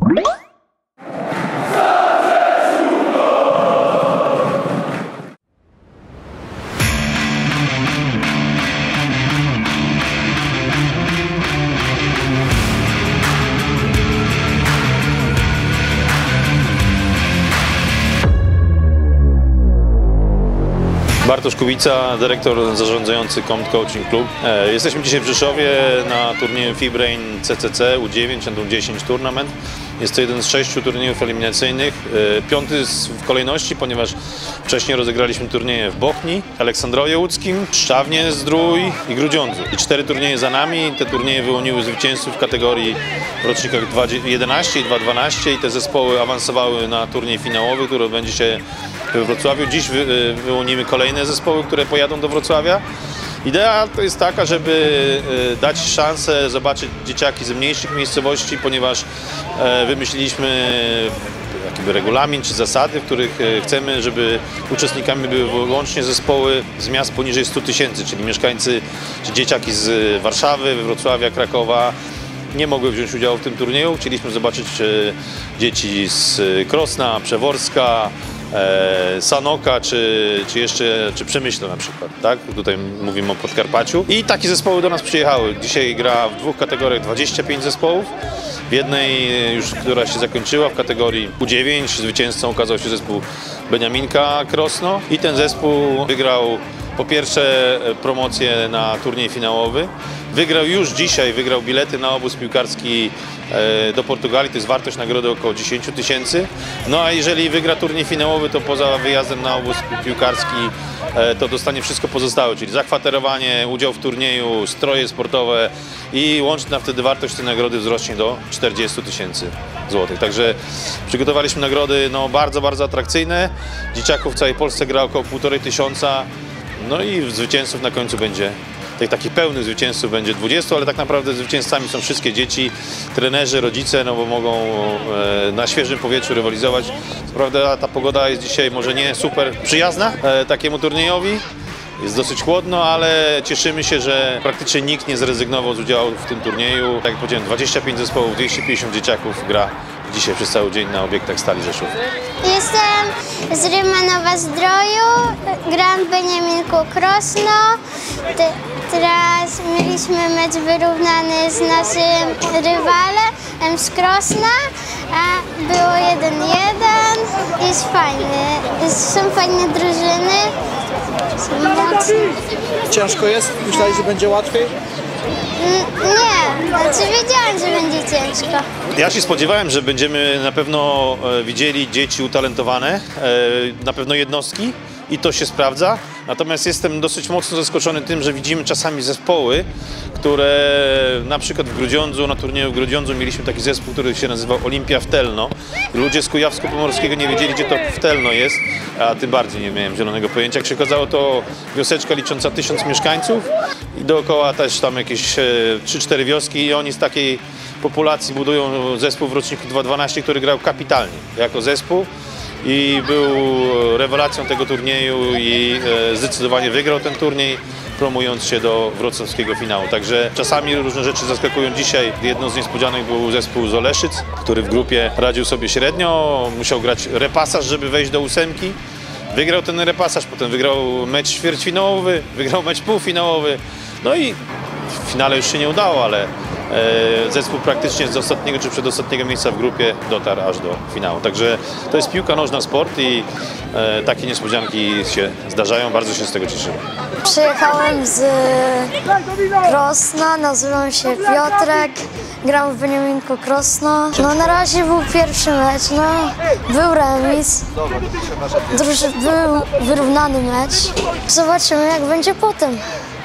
Bartosz Kubica, dyrektor zarządzający COMT Coaching Club. Jesteśmy dzisiaj w Rzeszowie na turnieju FIBRAIN CCC U9 U10 Tournament. Jest to jeden z 6 turniejów eliminacyjnych, 5 w kolejności, ponieważ wcześniej rozegraliśmy turnieje w Bochni, Aleksandrowie Łódzkim, Szczawnie, Zdrój i Grudziądzu. I 4 turnieje za nami. Te turnieje wyłoniły zwycięzców w kategorii w rocznikach 2.11 i 2.12 i te zespoły awansowały na turniej finałowy, który będzie się we Wrocławiu. Dziś wyłonimy kolejne zespoły, które pojadą do Wrocławia. Idea to jest taka, żeby dać szansę zobaczyć dzieciaki z mniejszych miejscowości, ponieważ wymyśliliśmy jakiby regulamin czy zasady, w których chcemy, żeby uczestnikami były wyłącznie zespoły z miast poniżej 100 tysięcy, czyli mieszkańcy czy dzieciaki z Warszawy, Wrocławia, Krakowa nie mogły wziąć udziału w tym turnieju. Chcieliśmy zobaczyć dzieci z Krosna, Przeworska, Sanoka czy Przemyśla na przykład, tak? Tutaj mówimy o Podkarpaciu. I takie zespoły do nas przyjechały. Dzisiaj gra w 2 kategoriach 25 zespołów. W jednej już, która się zakończyła w kategorii U9, zwycięzcą okazał się zespół Beniaminka Krosno i ten zespół wygrał po pierwsze promocję na turniej finałowy. Wygrał już dzisiaj, wygrał bilety na obóz piłkarski do Portugalii, to jest wartość nagrody około 10 tysięcy. No a jeżeli wygra turniej finałowy, to poza wyjazdem na obóz piłkarski to dostanie wszystko pozostałe, czyli zakwaterowanie, udział w turnieju, stroje sportowe i łączna wtedy wartość tej nagrody wzrośnie do 40 tysięcy złotych. Także przygotowaliśmy nagrody bardzo, bardzo atrakcyjne. Dzieciaków w całej Polsce gra około 1500. No i zwycięzców na końcu będzie, takich pełnych zwycięzców będzie 20, ale tak naprawdę zwycięzcami są wszystkie dzieci, trenerzy, rodzice, no bo mogą na świeżym powietrzu rywalizować. Co prawda ta pogoda jest dzisiaj może nie super przyjazna takiemu turniejowi, jest dosyć chłodno, ale cieszymy się, że praktycznie nikt nie zrezygnował z udziału w tym turnieju. Tak jak powiedziałem, 25 zespołów, 250 dzieciaków gra dzisiaj przez cały dzień na obiektach Stali Rzeszów. Jestem z Rymanowa Zdroju, gram w Beniaminku Krosno. Teraz mieliśmy mecz wyrównany z naszym rywalem z Krosna, a było 1-1. Jest fajny, są fajne drużyny, są mocne. Ciężko jest? Myślałeś, że będzie łatwiej? Nie, znaczy wiedziałem, że będzie ciężko. Ja się spodziewałem, że będziemy na pewno widzieli dzieci utalentowane, na pewno jednostki i to się sprawdza. Natomiast jestem dosyć mocno zaskoczony tym, że widzimy czasami zespoły, które na przykład w Grudziądzu, na turnieju w Grudziądzu mieliśmy taki zespół, który się nazywał Olimpia w Telno. Ludzie z Kujawsko-Pomorskiego nie wiedzieli, gdzie to w Telno jest, a tym bardziej nie miałem zielonego pojęcia. Jak się okazało, to wioseczka licząca 1000 mieszkańców i dookoła też tam jakieś 3-4 wioski i oni z takiej populacji budują zespół w roczniku 2.12, który grał kapitalnie jako zespół. I był rewelacją tego turnieju i zdecydowanie wygrał ten turniej, promując się do wrocławskiego finału. Także czasami różne rzeczy zaskakują. Dzisiaj jedną z niespodzianek był zespół z Oleszyc, który w grupie radził sobie średnio, musiał grać repasaż, żeby wejść do 8. Wygrał ten repasaż, potem wygrał mecz ćwierćfinałowy, wygrał mecz półfinałowy. No i w finale już się nie udało, ale zespół praktycznie z ostatniego czy przedostatniego miejsca w grupie dotarł aż do finału. Także to jest piłka nożna, sport i takie niespodzianki się zdarzają. Bardzo się z tego cieszymy. Przyjechałem z Krosna, nazywam się Piotrek, gram w Beniaminku Krosno. No na razie był pierwszy mecz, był remis, był wyrównany mecz. Zobaczymy, jak będzie potem.